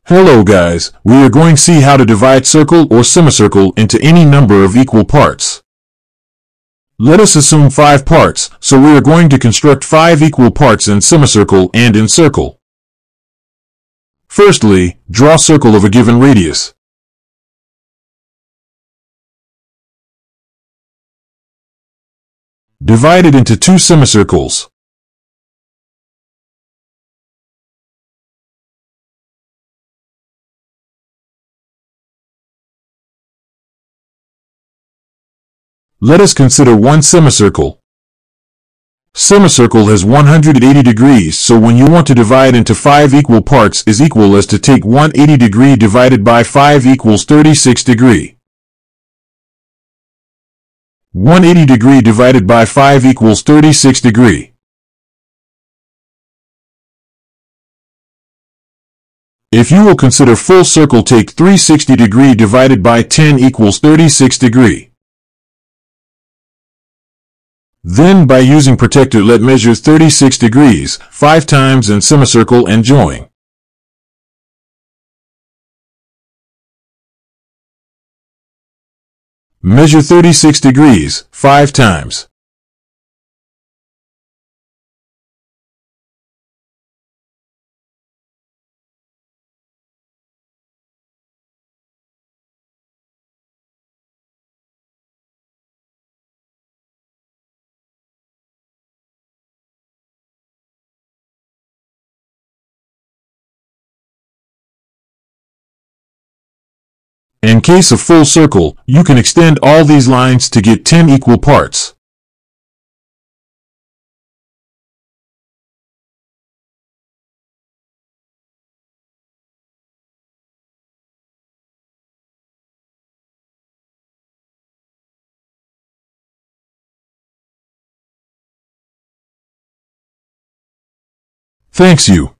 Hello guys, we are going to see how to divide circle or semicircle into any number of equal parts. Let us assume 5 parts, so we are going to construct 5 equal parts in semicircle and in circle. Firstly, draw a circle of a given radius. Divide it into 2 semicircles. Let us consider one semicircle. Semicircle has 180 degrees, so when you want to divide into 5 equal parts is equal as to take 180 degree divided by 5 equals 36 degree. 180 degree divided by 5 equals 36 degree. If you will consider full circle, take 360 degree divided by 10 equals 36 degree. Then by using protector let measure 36 degrees, 5 times in semicircle and join. Measure 36 degrees, 5 times. In case of full circle, you can extend all these lines to get 10 equal parts. Thanks you.